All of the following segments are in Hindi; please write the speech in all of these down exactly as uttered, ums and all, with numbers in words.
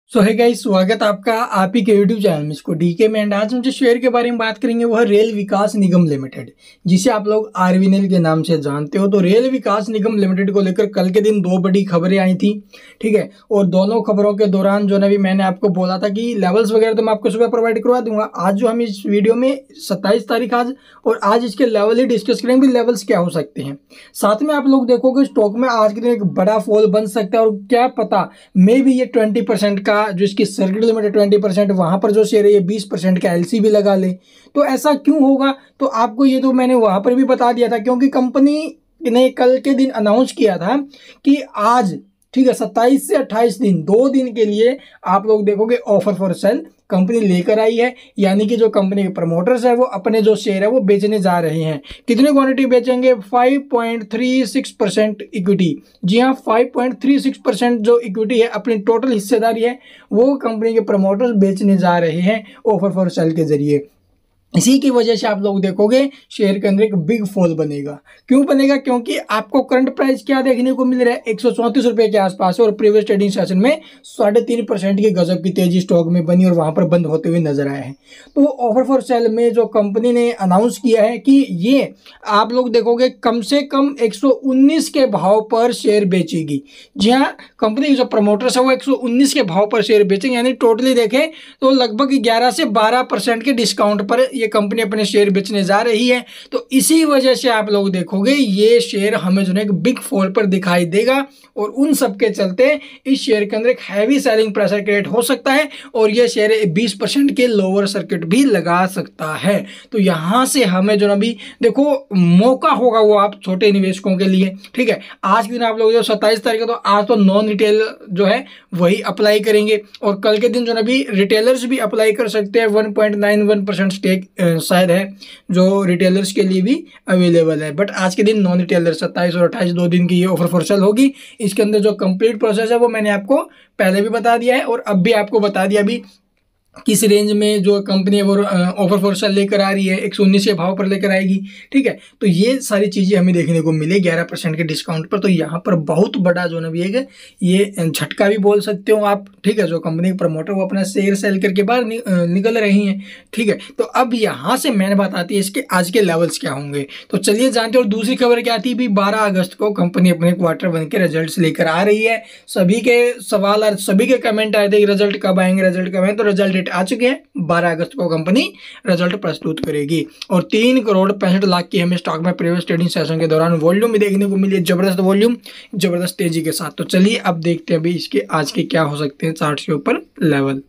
सो है गाइस, स्वागत आपका आप ही के यूट्यूब चैनल में इसको डीके में। एंड आज हम जो शेयर के बारे में बात करेंगे वो है रेल विकास निगम लिमिटेड, जिसे आप लोग आरवीएनएल के नाम से जानते हो। तो रेल विकास निगम लिमिटेड को लेकर कल के दिन दो बड़ी खबरें आई थी, ठीक है। और दोनों खबरों के दौरान जो है मैंने आपको बोला था कि लेवल्स वगैरह तो मैं आपको सुबह प्रोवाइड करवा दूंगा। आज जो हम इस वीडियो में सत्ताईस तारीख आज और आज इसके लेवल ही डिस्कस करेंगे, लेवल्स क्या हो सकते हैं। साथ में आप लोग देखोगे स्टॉक में आज के दिन एक बड़ा फॉल बन सकता है और क्या पता मे भी ये ट्वेंटी परसेंट का जो इसकी सर्किट लिमिट है ट्वेंटी परसेंट, वहां पर जो शेयर है ये बीस परसेंट का एलसी भी लगा ले। तो ऐसा क्यों होगा, तो आपको ये तो मैंने वहां पर भी बता दिया था, क्योंकि कंपनी ने कल के दिन अनाउंस किया था कि आज, ठीक है, सत्ताईस से अट्ठाईस दिन दो दिन के लिए आप लोग देखोगे ऑफर फॉर सेल कंपनी लेकर आई है। यानी कि जो कंपनी के प्रमोटर्स है वो अपने जो शेयर है वो बेचने जा रहे हैं। कितनी क्वांटिटी बेचेंगे? Five point three six percent equity. जी हाँ, five point three six percent जो इक्विटी है, अपनी टोटल हिस्सेदारी है, वो कंपनी के प्रमोटर्स बेचने जा रहे हैं ऑफर फॉर सेल के जरिए। इसी की वजह से आप लोग देखोगे शेयर के अंदर एक बिग फॉल बनेगा। क्यों बनेगा? क्योंकि आपको करंट प्राइस क्या देखने को मिल रहा है, एक सौ चौंतीस रुपए के आसपास है और प्रीवियस ट्रेडिंग सेशन में साढ़े तीन परसेंट की गजब की तेजी स्टॉक में बनी और वहां पर बंद होते हुए नजर आए हैं। तो ऑफर फॉर सेल में जो कंपनी ने अनाउंस किया है कि ये आप लोग देखोगे कम से कम एक सौ उन्नीस के भाव पर शेयर बेचेगी। जी हाँ, कंपनी के जो प्रमोटर्स है वो एक सौ उन्नीस के भाव पर शेयर बेचेंगे। यानी टोटली देखें तो लगभग ग्यारह से बारह परसेंट के डिस्काउंट पर ये कंपनी अपने शेयर बेचने जा रही है। तो इसी वजह से आप लोग देखोगे ये शेयर हमें जो है एक बिग फॉल पर दिखाई देगा और उन सब के चलते इस शेयर के अंदर एक हैवी सेलिंग प्रेशर क्रिएट हो सकता है और ये शेयर बीस परसेंट के लोअर सर्किट भी लगा सकता है। तो यहां से हमें जो ना भी देखो मौका होगा वो आप छोटे निवेशकों के लिए, ठीक है। आज के दिन आप लोग जो सत्ताईस तारीख है तो आज तो नॉन रिटेल जो है वही अप्लाई करेंगे और कल के दिन जो ना भी रिटेलर्स भी अप्लाई कर सकते हैं। One point nine one percent stake शायद है जो रिटेलर्स के लिए भी अवेलेबल है। बट आज के दिन नॉन रिटेलर सत्ताईस और अट्ठाईस दो दिन की ये ऑफर फॉर सेल होगी। इसके अंदर जो कंप्लीट प्रोसेस है वो मैंने आपको पहले भी बता दिया है और अब भी आपको बता दिया भी किस रेंज में जो कंपनी है वो ऑफर फॉर सेल लेकर आ रही है, एक सौ उन्नीस के भाव पर लेकर आएगी, ठीक है। तो ये सारी चीजें हमें देखने को मिले ग्यारह परसेंट के डिस्काउंट पर। तो यहाँ पर बहुत बड़ा जो ना भी है ये झटका भी बोल सकते हो आप, ठीक है। जो कंपनी के प्रमोटर वो अपना शेयर सेल करके बाहर नि, निकल रही हैं, ठीक है। तो अब यहाँ से मैंने बात आती है इसके आज के लेवल्स क्या होंगे। तो चलिए जानते हैं। और दूसरी खबर क्या थी भी, बारह अगस्त को कंपनी अपने क्वार्टर वन के रिजल्ट लेकर आ रही है। सभी के सवाल और सभी के कमेंट आए थे रिजल्ट कब आएंगे, रिजल्ट कब आएंगे। तो रिजल्ट आ चुके हैं, बारह अगस्त को कंपनी रिजल्ट प्रस्तुत करेगी और तीन करोड़ पैंसठ लाख की हमें स्टॉक में प्रीवियस ट्रेडिंग सेशन के दौरान वॉल्यूम भी देखने को मिली है, जबरदस्त वॉल्यूम, जबरदस्त तेजी के साथ। तो चलिए अब देखते हैं अभी इसके आज के क्या हो सकते हैं चार्ट के ऊपर लेवल।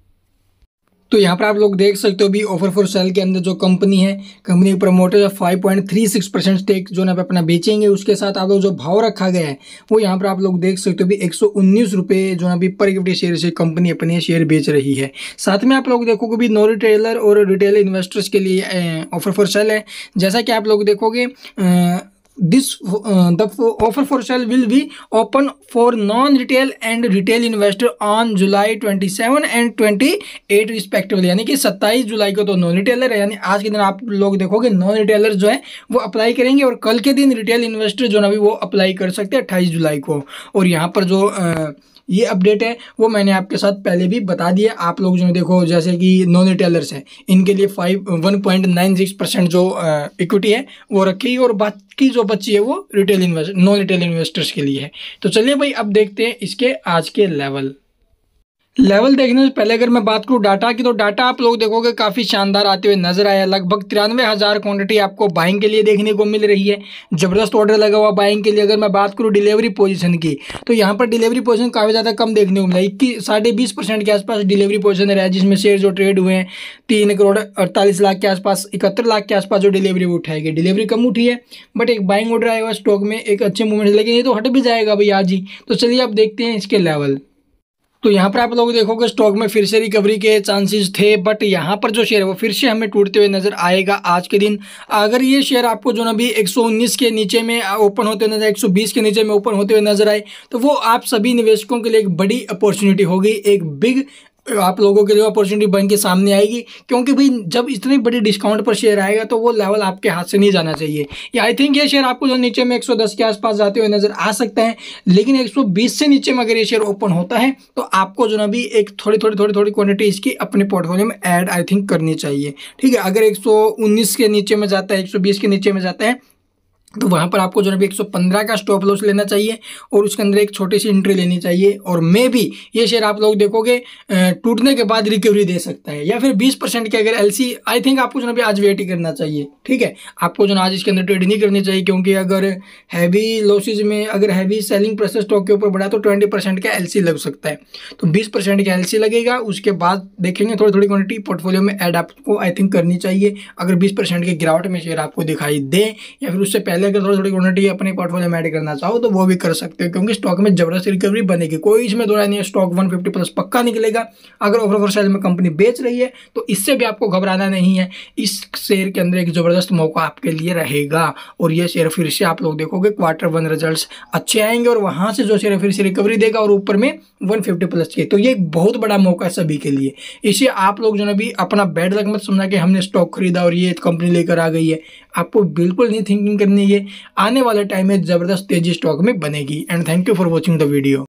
तो यहाँ पर आप लोग देख सकते हो भी ऑफर फॉर सेल के अंदर जो कंपनी है, कंपनी के promoter five point three six percent stake जो ना अपना बेचेंगे। उसके साथ आप लोग जो भाव रखा गया है वो यहाँ पर आप लोग देख सकते हो भी एक सौ उन्नीस रुपये जो ना भी पर इक्विटी शेयर से कंपनी अपने शेयर बेच रही है। साथ में आप लोग देखोगे भी नो रिटेलर और रिटेल इन्वेस्टर्स के लिए ऑफर फॉर सेल है। जैसा कि आप लोग देखोगे This uh, the offer for sale will be open for non-retail and retail investor on July twenty-seven and twenty-eight respectively। यानी कि सत्ताईस जुलाई को तो नॉन रिटेलर है, यानी आज के दिन आप लोग देखोगे नॉन रिटेलर जो है वो अप्लाई करेंगे और कल के दिन रिटेल इन्वेस्टर जो ना भी वो अप्लाई कर सकते हैं अट्ठाईस जुलाई को। और यहाँ पर जो uh, ये अपडेट है वो मैंने आपके साथ पहले भी बता दिया। आप लोग जो देखो जैसे कि नॉन रिटेलर्स हैं इनके लिए five one point nine six percent जो इक्विटी है वो रखी और बाकी जो बची है वो retail invest non retail investors के लिए है। तो चलिए भाई अब देखते हैं इसके आज के लेवल। लेवल देखने से पहले अगर मैं बात करूं डाटा की, तो डाटा आप लोग देखोगे काफी शानदार आते हुए नजर आया। लगभग तिरानवे हजार क्वांटिटी आपको बाइंग के लिए देखने को मिल रही है, जबरदस्त ऑर्डर लगा हुआ बाइंग के लिए। अगर मैं बात करूं डिलीवरी पोजीशन की, तो यहाँ पर डिलीवरी पोजीशन काफी ज्यादा कम देखने को मिला, इक्कीस साढ़े बीस परसेंट के आसपास डिलीवरी पोजीशन रहा है, जिसमें शेयर जो ट्रेड हुए हैं तीन करोड़ अड़तालीस लाख के आसपास, इकहत्तर लाख के आसपास जो डिलीवरी उठाई गई। डिलीवरी कम उठी है बट एक बाइंग ऑर्डर आएगा स्टॉक में, एक अच्छे मूवमेंट, लेकिन ये तो हट भी जाएगा भाई आज ही। तो चलिए अब देखते हैं इसके लेवल। तो यहाँ पर आप लोग देखोगे स्टॉक में फिर से रिकवरी के चांसेस थे, बट यहाँ पर जो शेयर है वो फिर से हमें टूटते हुए नजर आएगा आज के दिन। अगर ये शेयर आपको जो ना भी एक सौ उन्नीस के नीचे में ओपन होते हुए नजर, एक सौ बीस के नीचे में ओपन होते हुए नजर आए, तो वो आप सभी निवेशकों के लिए एक बड़ी अपॉर्चुनिटी होगी, एक बिग आप लोगों के लिए अपॉर्चुनिटी बन के सामने आएगी, क्योंकि भाई जब इतनी बड़ी डिस्काउंट पर शेयर आएगा तो वो लेवल आपके हाथ से नहीं जाना चाहिए। या आई थिंक ये शेयर आपको जो नीचे में एक सौ दस के आसपास जाते हुए नजर आ सकता है, लेकिन एक सौ बीस से नीचे में अगर ये शेयर ओपन होता है तो आपको जो ना भी एक थोड़ी थोड़ी थोड़ी थोड़ी क्वांटिटी इसकी अपने पोर्टफोलियो में ऐड आई थिंक करनी चाहिए। ठीक है, अगर एक सौ उन्नीस के नीचे में जाता है, एक सौ बीस के नीचे में जाता है, तो वहाँ पर आपको जो है एक सौ पंद्रह का स्टॉप लॉस लेना चाहिए और उसके अंदर एक छोटी सी एंट्री लेनी चाहिए। और मे भी ये शेयर आप लोग देखोगे टूटने के बाद रिकवरी दे सकता है, या फिर बीस परसेंट के अगर एलसी आई थिंक आपको जो है आज वेट ही करना चाहिए। ठीक है, आपको जो आज इसके अंदर ट्रेड नहीं करनी चाहिए, क्योंकि अगर हैवी लॉसेज में अगर हैवी सेलिंग प्रेशर स्टॉक के ऊपर बढ़ा तो ट्वेंटी परसेंट का एलसी लग सकता है। तो बीस परसेंट का एलसी लगेगा, उसके बाद देखेंगे थोड़ी थोड़ी क्वांटिटी पोर्टफोलियो में ऐड आपको आई थिंक करनी चाहिए। अगर बीस परसेंट के गिरावट में शेयर आपको दिखाई दे, या फिर उससे पहले अगर थोड़ी थोड़ी क्वांटिटी अपने पोर्टफोलियो में ऐड करना चाहो तो वो भी कर सकते हो, क्योंकि स्टॉक में जबरदस्त रिकवरी बनेगी, कोई इसमें दो राय नहीं है। स्टॉक एक सौ पचास प्लस पक्का निकलेगा। अगर ऑफर फॉर सेल में कंपनी बेच रही है तो इससे भी आपको घबराना नहीं है, इस शेयर के अंदर एक जबरदस्त मौका आपके लिए रहेगा। और ये शेयर फिर से आप लोग देखोगे क्वार्टर वन रिजल्ट्स अच्छे आएंगे और वहां से जो शेयर फिर से रिकवरी देगा और ऊपर में एक सौ पचास प्लस के, तो ये एक बहुत बड़ा मौका है सभी के लिए। इसे आप लोग जो है भी अपना बैड लक मत समझना कि हमने स्टॉक खरीदा और ये कंपनी लेकर आ गई है। आपको बिल्कुल नहीं थिंकिंग करनी है, आने वाले टाइम में जबरदस्त तेजी स्टॉक में बनेगी। And thank you for watching the video.